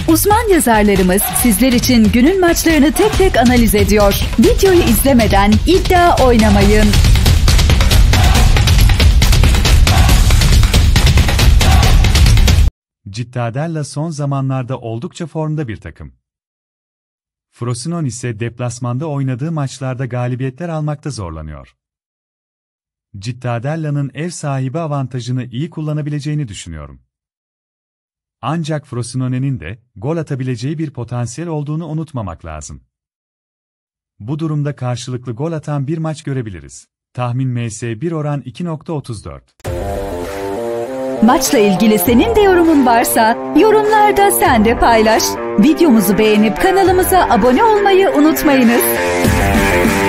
Uzman yazarlarımız sizler için günün maçlarını tek tek analiz ediyor. Videoyu izlemeden iddia oynamayın. Cittadella son zamanlarda oldukça formda bir takım. Frosinone ise deplasmanda oynadığı maçlarda galibiyetler almakta zorlanıyor. Cittadella'nın ev sahibi avantajını iyi kullanabileceğini düşünüyorum. Ancak Frosinone'nin de gol atabileceği bir potansiyel olduğunu unutmamak lazım. Bu durumda karşılıklı gol atan bir maç görebiliriz. Tahmin MS1 oran 2.34. Maçla ilgili senin de yorumun varsa yorumlarda sen de paylaş. Videomuzu beğenip kanalımıza abone olmayı unutmayınız.